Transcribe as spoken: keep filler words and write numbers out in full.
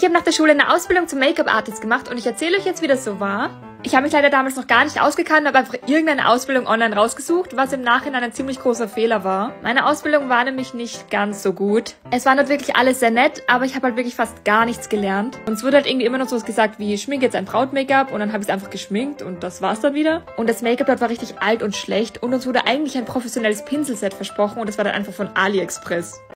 Ich habe nach der Schule eine Ausbildung zum Make-up-Artist gemacht und ich erzähle euch jetzt, wie das so war. Ich habe mich leider damals noch gar nicht ausgekannt und habe einfach irgendeine Ausbildung online rausgesucht, was im Nachhinein ein ziemlich großer Fehler war. Meine Ausbildung war nämlich nicht ganz so gut. Es war dort wirklich alles sehr nett, aber ich habe halt wirklich fast gar nichts gelernt. Und es wurde halt irgendwie immer noch so was gesagt wie, schmink jetzt ein Braut-Make-up und dann habe ich es einfach geschminkt und das war's dann wieder. Und das Make-up dort war richtig alt und schlecht und uns wurde eigentlich ein professionelles Pinselset versprochen und das war dann einfach von AliExpress.